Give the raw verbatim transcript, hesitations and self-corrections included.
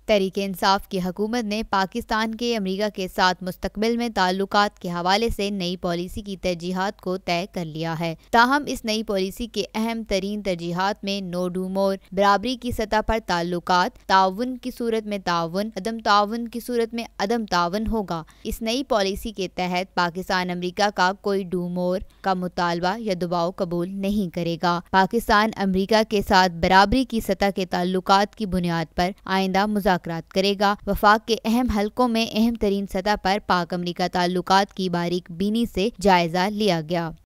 तहरीक इंसाफ की हुकूमत ने पाकिस्तान के अमेरिका के साथ मुस्तकबिल में ताल्लुकात के हवाले से नई पॉलिसी की तरजीहात को तय कर लिया है। ताहम इस नई पॉलिसी के अहम तरीन तरजीहात में नो डू मोर, बराबरी की सतह पर ताल्लुकात, ताउन की सूरत में ताउन, अदम ताउन की सूरत में अदम ताउन होगा। इस नई पॉलिसी के तहत पाकिस्तान अमेरिका का कोई डू मोर का मुतालबा या दबाव कबूल नहीं करेगा। पाकिस्तान अमेरिका के साथ बराबरी की सतह के ताल्लुकात की बुनियाद पर आइंदा मुज़ाकरात करेगा। वफाक के अहम हलकों में अहम तरीन सतह पर पाक अमेरिका ताल्लुकात की बारीक बीनी से जायजा लिया गया।